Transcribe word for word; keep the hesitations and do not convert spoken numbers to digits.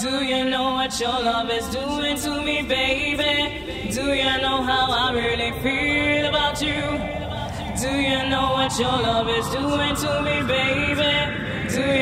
Do you know what your love is doing to me, baby? Do you know how I really feel about you? Do you know what your love is doing to me, baby? Do